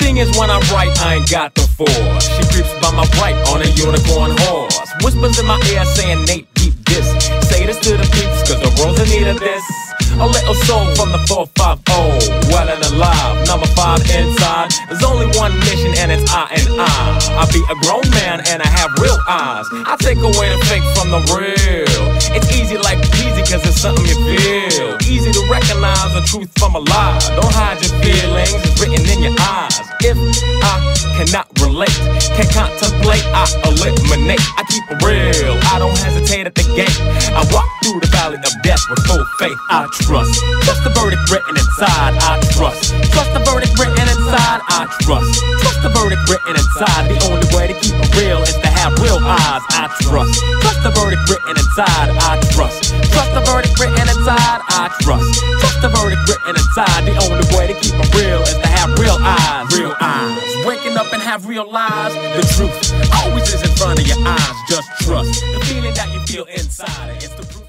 Thing is, when I write, I ain't got the force. She creeps by my right on a unicorn horse. Whispers in my ear saying, Nate, keep this. Say this to the peeps, cause the world's in need of this. A little soul from the 450, well and alive, number 5 inside. There's only one mission and it's I and I be a grown man and I have real eyes. I take away the fake from the real. It's easy like peasy cause it's something you feel. Easy to recognize the truth from a lie. Don't hide your feelings, it's written in your eyes. If I cannot relate, can contemplate, I eliminate. I keep it real, I don't hesitate at the gate. I walk through the valley of death with full faith. I trust the verdict written inside. I trust the verdict written inside. I trust the verdict written inside. The only way to keep it real is to have real eyes. I trust the verdict written inside. I trust the verdict written inside. I trust the verdict written inside. The only way to keep it real is to have real eyes. Real eyes. Waking up and have real lives. The truth always is in front of your eyes. Just trust the feeling that you feel inside. It's the